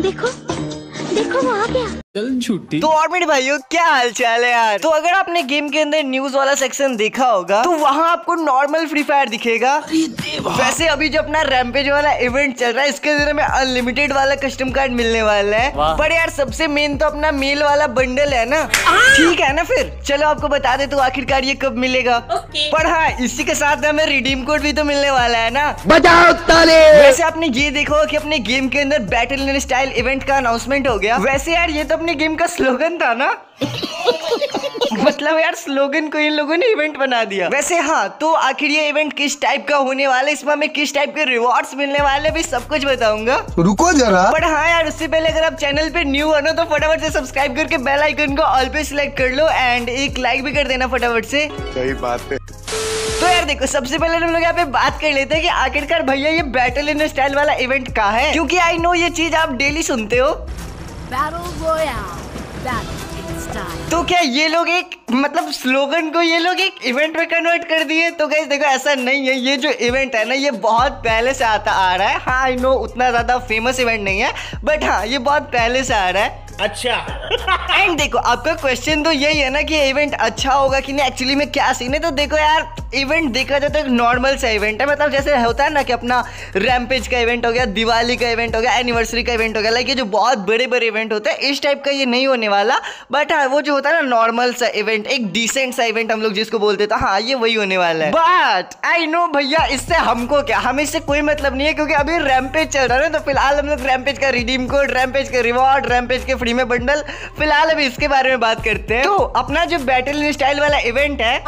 देखो देखो वो आ गया। चल झूठी। तो और मेरे भाइयों क्या हाल चाल है यार। तो अगर आपने गेम के अंदर न्यूज वाला सेक्शन देखा होगा तो वहाँ आपको नॉर्मल फ्री फायर दिखेगा। वैसे अभी जो अपना रैम्पेज वाला इवेंट चल रहा है इसके अंदर में अनलिमिटेड वाला कस्टम कार्ड मिलने वाला है। पर यार सबसे मेन तो अपना मेल वाला बंडल है ना। ठीक है ना, फिर चलो आपको बता दे तो आखिरकार ये कब मिलेगा। पर हाँ, इसी के साथ हमें रिडीम कोड भी तो मिलने वाला है ना। बजाओ ताली। वैसे आपने ये देखो कि अपने गेम के अंदर बैटल इन स्टाइल इवेंट का अनाउंसमेंट हो गया। वैसे यार ये तो अपने गेम का स्लोगन था ना। मतलब यार स्लोगन को इन लोगों ने इवेंट बना दिया। वैसे हाँ, तो आखिर ये इवेंट किस टाइप का होने वाला है, इसमें हमें किस टाइप के रिवॉर्ड्स मिलने वाले भी सब कुछ बताऊंगा। रुको जरा। पर हाँ यार, उससे पहले अगर आप चैनल पे न्यू हो ना तो फटाफट से सब्सक्राइब करके बेल आइकन को ऑल पे सिलेक्ट कर लो एंड एक लाइक भी कर देना फटाफट से। सही बात है। तो यार देखो, सबसे पहले हम लोग यहाँ पे बात कर लेते हैं कि आखिरकार भैया ये बैटल इन स्टाइल वाला इवेंट कहाँ है, क्योंकि आई नो ये चीज आप डेली सुनते हो। तो क्या ये लोग एक मतलब स्लोगन को ये लोग एक इवेंट में कन्वर्ट कर दिए? तो गाइस देखो, ऐसा नहीं है। ये जो इवेंट है ना ये बहुत पहले से आ रहा है। हाँ आई नो उतना ज्यादा फेमस इवेंट नहीं है, बट हाँ ये बहुत पहले से आ रहा है। अच्छा। एंड देखो, आपका क्वेश्चन तो यही है ना कि इवेंट अच्छा होगा कि नहीं, एक्चुअली में क्या सीन है। तो देखो यार, इवेंट देखा जाए तो एक नॉर्मल सा इवेंट है। मतलब जैसे होता है ना कि अपना रैम्पेज का इवेंट हो गया, दिवाली का इवेंट हो गया, एनिवर्सरी का इवेंट हो गया, लाइक ये जो बहुत बड़े बड़े इवेंट होते हैं इस टाइप का ये नहीं होने वाला। बट हाँ, वो जो होता है ना नॉर्मल सा इवेंट, एक डिसेंट सा इवेंट हम लोग जिसको बोलते थे, हाँ ये वही होने वाला है। बट आई नो भैया, इससे हमको क्या, हमें इससे कोई मतलब नहीं है, क्योंकि अभी रैम्पेज चल रहा है ना। तो फिलहाल हम लोग रैम्पेज का रिडीम कोड, रैम्पेज का रिवॉर्ड, रैम्पेज के फ्री में बंडल, फिलहाल अभी इसके बारे में बात करते हैं। तो अपना जो बैटल इन स्टाइल वाला इवेंट है,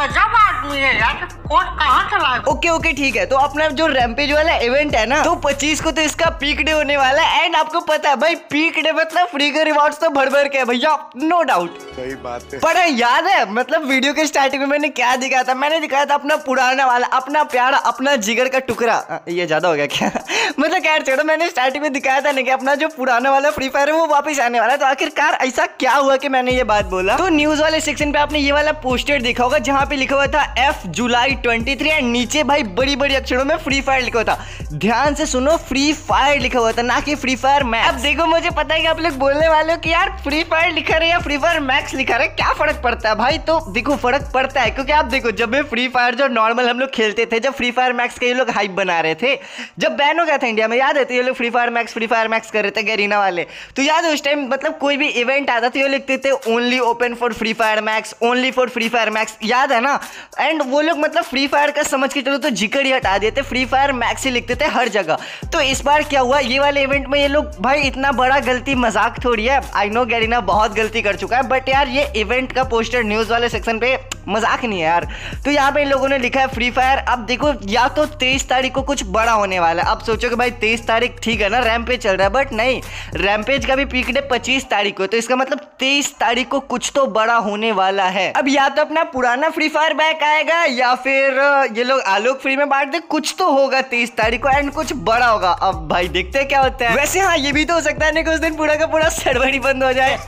ओके ठीक है। तो अपना जो रैम्पेज वाला इवेंट है ना, तो 25 को तो इसका पीक डे होने वाला है। एंड आपको पता है भाई, पीक डे मतलब फ्री के रिवॉर्ड्स तो भर भर के भैया, नो डाउट। सही बात है। पर याद है मतलब वीडियो के स्टार्टिंग में मैंने क्या दिखाया था? मैंने दिखाया था अपना पुराना वाला, अपना प्यारा, अपना जिगर का टुकड़ा। ये ज्यादा हो गया क्या? मतलब खैर छोड़ो, मैंने स्टार्टिंग में दिखाया था ना कि अपना जो पुराना वाला फ्री फायर है वो वापस आने वाला है। तो आखिरकार ऐसा क्या हुआ कि मैंने ये बात बोला? तो न्यूज वाले सेक्शन पे आपने ये वाला पोस्टर देखा होगा जहाँ पे लिखा हुआ था F जुलाई 23 एंड नीचे भाई बड़ी बड़ी अक्षरों में फ्री फायर लिखा हुआ था। ध्यान से सुनो, फ्री फायर लिखा हुआ था, ना कि फ्री फायर मैक्स। अब देखो, मुझे पता है कि आप लोग बोलने वाले हो कि यार फ्री फायर लिखा रहे या फ्री फायर मैक्स लिखा रहे, क्या फर्क पड़ता है भाई? तो देखो फर्क पड़ता है, क्योंकि आप देखो जब भी फ्री फायर जो नॉर्मल हम लोग खेलते थे, जब फ्री फायर मैक्स के ये लोग हाइप बना रहे थे, जब बैन हो गया था इंडिया में, याद है? तो ये लोग फ्री फायर मैक्स कर रहे थे गरीना वाले। तो याद है उस टाइम मतलब कोई भी इवेंट आता था ये लिखते थे only open for Free Fire Max, only for Free Fire Max, याद है ना? एंड वो लोग मतलब फ्री फायर का समझ के चलो तो जिक्र ही हटा देते, फ्री फायर मैक्स ही लिखते थे हर जगह। तो इस बार क्या हुआ, ये वाले इवेंट में ये लोग भाई इतना बड़ा गलती मजाक थोड़ी है। आई नो गैरीना बहुत गलती कर चुका है, बट यार ये इवेंट का पोस्टर न्यूज वाले सेक्शन पे मजाक नहीं है यार। तो यहाँ पे इन लोगों ने लिखा है फ्री फायर। अब देखो, या तो 23 तारीख को कुछ बड़ा होने वाला है। अब सोचो कि भाई 23 तारीख ठीक है ना, रैम्पेज चल रहा है, बट नहीं, रैम्पेज का भी पीक डे 25 तारीख को। तो इसका मतलब 23 तारीख को कुछ तो बड़ा होने वाला है। अब या तो अपना पुराना फ्री फायर बैक आएगा या फिर ये लोग आलोक फ्री में बांट दे, कुछ तो होगा 23 तारीख को एंड कुछ बड़ा होगा। अब भाई देखते हैं क्या होता है। वैसे हाँ, ये भी तो हो सकता है ना कि उस दिन पूरा का पूरा सर्वर ही बंद हो जाए।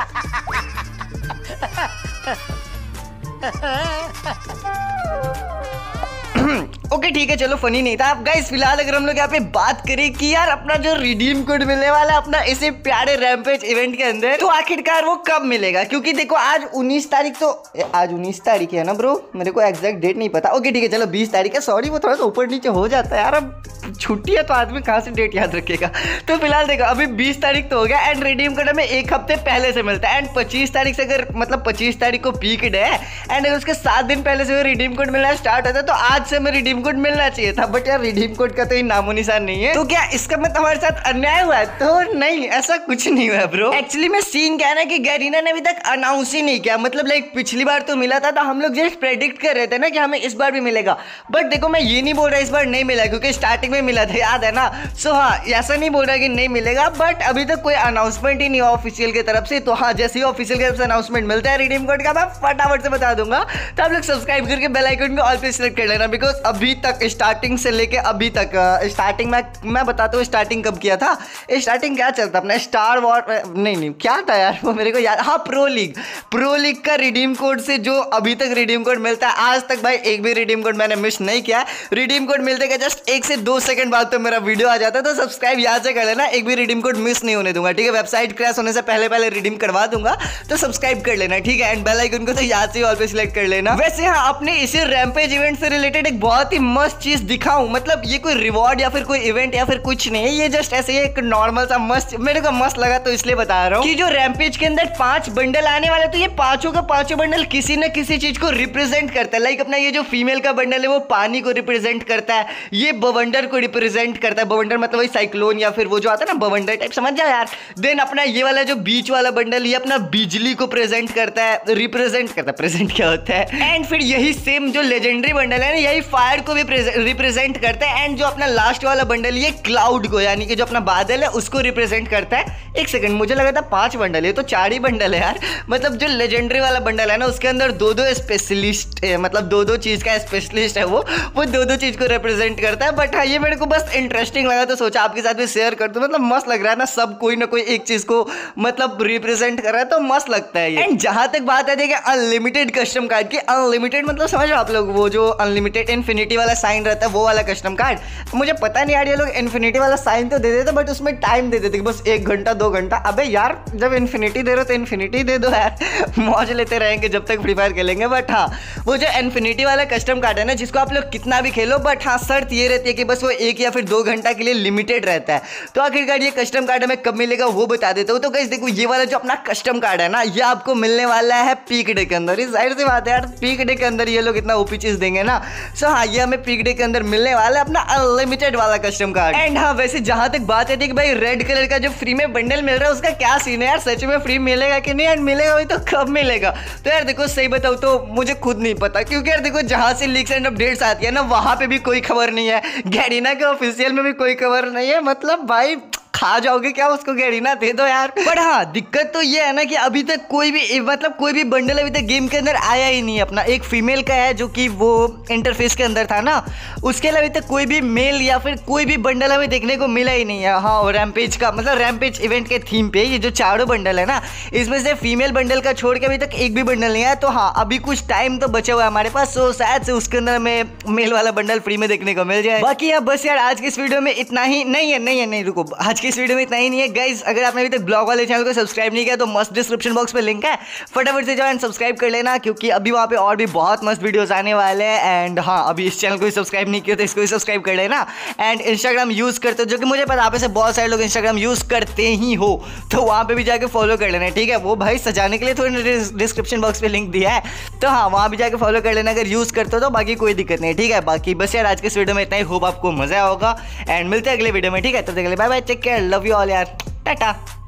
ओके ठीक है, चलो फनी नहीं था। अब गाइस फिलहाल अगर हम लोग यहाँ पे बात करें कि यार अपना जो रिडीम कोड मिलने वाला है अपना इसे प्यारे रैम्पेज इवेंट के अंदर, तो आखिरकार वो कब मिलेगा? क्योंकि देखो आज 19 तारीख, तो आज 19 तारीख है ना ब्रो, मेरे को एग्जैक्ट डेट नहीं पता। ओके ठीक है, चलो 20 तारीख है, सॉरी वो थोड़ा सा ऊपर नीचे हो जाता है यार, अब छुट्टी है तो आदमी कहाँ से डेट याद रखेगा। तो फिलहाल देखो अभी 20 तारीख तो हो गया एंड रिडीम कोड हमें एक हफ्ते पहले से मिलता है। एंड 25 तारीख से अगर मतलब 25 तारीख को पीक डे है एंड अगर उसके 7 दिन पहले से रिडीम कोड मिलना स्टार्ट होता है, तो आज से हमें रिडीम कोड मिलना चाहिए था। बट यार रिडीम कोड का तो ये नामो निशान नहीं है। तो क्या इसका मतलब हमारे साथ अन्याय हुआ है? तो नहीं, ऐसा कुछ नहीं हुआ ब्रो। एक्चुअली में सीन क्या है ना कि गैरीना ने अभी तक अनाउंस ही नहीं किया। मतलब लाइक पिछली बार तो मिला था, तो हम लोग जस्ट प्रेडिक्ट कर रहे थे ना कि हमें इस बार भी मिलेगा। बट देखो मैं ये नहीं बोल रहा इस बार नहीं मिला, क्योंकि स्टार्टिंग में मिला था, याद है ना? सो हाँ, ऐसा नहीं बोल रहा कि नहीं मिलेगा, बट अभी तक कोई अनाउंसमेंट ही नहीं हुआ ऑफिशियल की तरफ से। तो हाँ, जैसे ही ऑफिशियल की तरफ से अनाउंसमेंट मिलता है रिडीम कोड का, मैं फटाफट से बता दूंगा। तो आप लोग सब्सक्राइब करके बेल आइकन को ऑल पे सिलेक्ट कर लेना, बिकॉज अभी अभी तक, स्टार्टिंग से लेके अभी तक, स्टार्टिंग मैं बताता हूँ स्टार्टिंग कब किया था। स्टार्टिंग क्या चलता अपना स्टार वॉर, नहीं क्या था यार वो मेरे को याद, हाँ प्रो लीग का रिडीम कोड से जो अभी तक रिडीम कोड मिलता है, आज तक भाई एक भी रिडीम कोड मैंने मिस नहीं किया। रिडीम कोड मिलते का जस्ट 1 से 2 सेकंड बाद तो मेरा वीडियो आ जाता है, तो सब्सक्राइब यहाँ से कर लेना, एक भी रिडीम कोड मिस नहीं होने दूंगा, ठीक है। वेबसाइट क्रैश होने से पहले रिडीम करवा दूंगा, तो सब्सक्राइब कर लेना, ठीक है। एंड बेल आइकन को तो याद से ऑल पे सिलेक्ट कर लेना। वैसे हाँ, अपने इसी रैम्पेज इवेंट से रिलेटेड एक बहुत ही मस्त चीज दिखाऊं, मतलब ये कोई रिवॉर्ड या फिर कोई इवेंट या फिर कुछ नहीं है, ये जस्ट ऐसे ही एक नॉर्मल सा मस्त, मेरे को मस्त लगा तो इसलिए बता रहा हूँ कि जो रैम्पेज के अंदर 5 बंडल आने वाले, तो ये पांचों का पांचों बंडल किसी न किसी चीज को रिप्रेजेंट करता है। लाइक अपना ये जो फीमेल का बंडल है वो पानी को रिप्रेजेंट करता है, ये बवंडर को रिप्रेजेंट करता है, बवंडर मतलब वही साइक्लोन या फिर वो जो आता है ना बवंडर टाइप, समझ जाओ यार। देन अपना ये वाला जो बीच वाला बंडल, ये अपना बिजली को प्रेजेंट करता है, रिप्रेजेंट करता है, प्रेजेंट क्या होता है। एंड फिर यही सेम जो लेजेंडरी बंडल है ना, यही फायर को भी रिप्रेजेंट करता है। एंड जो अपना लास्ट वाला बंडल ये क्लाउड को, यानी कि जो अपना बादल है उसको रिप्रेजेंट करता है। एक सेकंड, मुझे लगा था 5 बंडल है, तो 4 ही बंडल है यार। मतलब जो लेजेंडरी वाला बंडल है ना, उसके अंदर 2-2 स्पेशलिस्ट है, मतलब 2-2 चीज का स्पेशलिस्ट है, वो 2-2 चीज को रिप्रेजेंट करता है। बट हाँ, ये मेरे को बस इंटरेस्टिंग लगा तो सोचा आपके साथ भी शेयर कर दूं। मतलब मस्त लग रहा है ना, सब कोई ना कोई एक चीज को मतलब रिप्रेजेंट कर रहा है, तो मस्त लगता है ये। एंड जहां तक बात है देखिए अनलिमिटेड कस्टम कार्ड की, अनलिमिटेड मतलब समझ रहे हो आप लोग, वो जो अनलिमिटेड इन्फिनिटी वाला साइन रहता है वो वाला कस्टम कार्ड। मुझे पता नहीं यार, ये लोग इन्फिनिटी वाला साइन तो दे देते बट उसमें टाइम दे देते बस 1 घंटा 2 घंटा। अबे यार, जब इन्फिनिटी दे रहे हो तो इन्फिनिटी दे दो यार, मौज लेते रहेंगे जब तक फ्री फायर खेलेंगे। बट हाँ, वो जो इन्फिनिटी वाला कस्टम कार्ड है ना, जिसको आप लोग कितना भी खेलो, बट हाँ शर्त ये रहती है कि बस वो 1 या फिर 2 घंटा के लिए लिमिटेड रहता है। तो आखिरकार ये कस्टम कार्ड हमें कब मिलेगा वो बता देता हूँ। तो गाइस देखो, ये वाला जो अपना कस्टम कार्ड है ना, ये आपको मिलने वाला है पीक डे के अंदर। इस जाहिर सी बात है यार, पीक डे के अंदर ये लोग इतना ओपी चीज देंगे ना। सो हाँ, ये हमें पीक डे के अंदर मिलने वाला है अपना अनलिमिटेड वाला कस्टम कार्ड। एंड हाँ, वैसे जहां तक बात है कि भाई रेड कलर का जो फ्री में बंडल मिल रहा है उसका क्या सीन है यार, सच में फ्री मिलेगा कि नहीं, एंड मिलेगा वही तो कब मिलेगा। तो यार देखो, सही बताऊँ तो मुझे खुद नहीं पता, क्योंकि यार देखो जहां से लीक्स एंड अपडेट्स आती है ना, वहां पे भी कोई खबर नहीं है, गैरीना के ऑफिशियल में भी कोई खबर नहीं है। मतलब भाई खा जाओगे क्या उसको, गैरीना दे दो यार। पर हाँ, दिक्कत तो ये है ना कि अभी तक कोई भी मतलब कोई भी बंडल अभी तक गेम के अंदर आया ही नहीं है। अपना एक फीमेल का है जो कि वो इंटरफेस के अंदर था ना, उसके अलावा अभी तक कोई भी मेल या फिर कोई भी बंडल हमें देखने को मिला ही नहीं है। हाँ, और रैम्पेज का मतलब रैम्पेज इवेंट के थीम पे ये जो 4 बंडल है ना, इसमें से फीमेल बंडल का छोड़ के अभी तक एक भी बंडल नहीं आया। तो हाँ, अभी कुछ टाइम तो बचा हुआ है हमारे पास, सो शायद से उसके अंदर हमें मेल वाला बंडल फ्री में देखने को मिल जाए। बाकी यार बस यार, आज की इस वीडियो में इतना ही नहीं रुको, आज की इस वीडियो में इतना ही नहीं है गाइस। अगर आपने अभी तक ब्लॉग वाले चैनल को सब्सक्राइब नहीं किया तो मस्त डिस्क्रिप्शन बॉक्स में लिंक है, फटाफट से जाओ एंड सब्सक्राइब कर लेना, क्योंकि अभी वहाँ पे और भी बहुत मस्त वीडियोस आने वाले हैं। एंड हाँ, अभी इस चैनल को भी सब्सक्राइब नहीं किया तो इसको भी सब्सक्राइब कर लेना। एंड इंस्टाग्राम यूज़ करते हो, जो कि मुझे पता आप में से बहुत सारे लोग इंस्टाग्राम यूज़ करते ही हो, तो वहाँ पे भी जाके फॉलो कर लेना, ठीक है। वो भाई सजाने के लिए थोड़ी डिस्क्रिप्शन बॉक्स में लिंक दिया है, तो हाँ वहाँ भी जाके फॉलो कर लेना अगर यूज़ करते हो तो। बाकी कोई दिक्कत नहीं, ठीक है। बाकी बस यार, आज के इस वीडियो में इतना ही, होप आपको मजा होगा एंड मिलते हैं अगले वीडियो में, ठीक है। तो देख ले, bye bye, take care, love you all यार, टाटा।